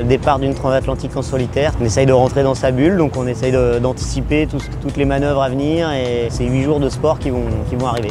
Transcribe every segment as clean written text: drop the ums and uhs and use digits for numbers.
départ d'une transatlantique en solitaire. On essaye de rentrer dans sa bulle, donc on essaye d'anticiper toutes les manœuvres à venir et c'est 8 jours de sport qui vont arriver.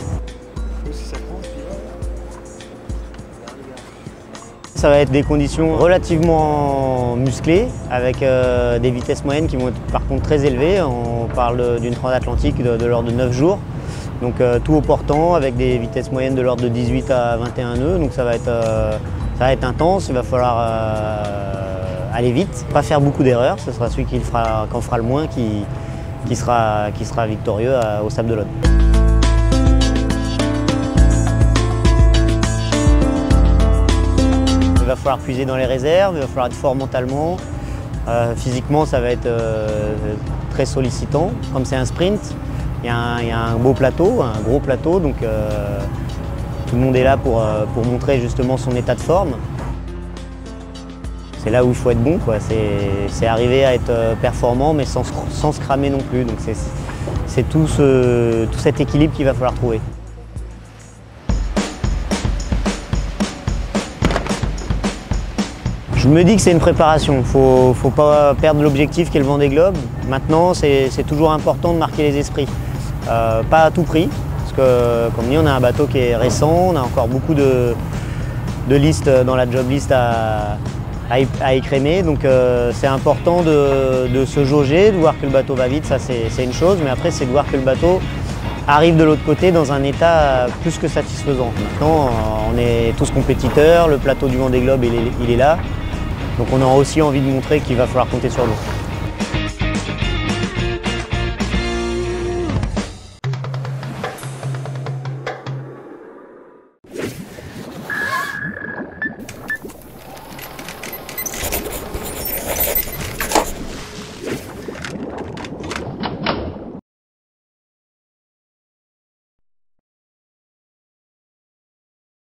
Ça va être des conditions relativement musclées avec des vitesses moyennes qui vont être par contre très élevées. On parle d'une transatlantique de l'ordre de 9 jours. Donc tout au portant avec des vitesses moyennes de l'ordre de 18 à 21 nœuds. Donc ça va être intense, il va falloir aller vite, pas faire beaucoup d'erreurs. Ce sera celui qui en fera le moins qui sera victorieux au Sables d'Olonne. Il va falloir puiser dans les réserves, il va falloir être fort mentalement. Physiquement, ça va être très sollicitant. Comme c'est un sprint, il y a un beau plateau, un gros plateau, donc tout le monde est là pour montrer justement son état de forme. C'est là où il faut être bon, quoi. C'est arriver à être performant mais sans se cramer non plus. Donc c'est tout cet équilibre qu'il va falloir trouver. Je me dis que c'est une préparation, il ne faut pas perdre l'objectif qui est le Vendée Globe. Maintenant, c'est toujours important de marquer les esprits. Pas à tout prix, parce que comme dit, on a un bateau qui est récent, on a encore beaucoup de listes dans la job list à écrémer. Donc c'est important de se jauger, de voir que le bateau va vite, ça c'est une chose, mais après c'est de voir que le bateau arrive de l'autre côté dans un état plus que satisfaisant. Maintenant, on est tous compétiteurs, le plateau du Vendée Globe il est là. Donc on a aussi envie de montrer qu'il va falloir compter sur nous.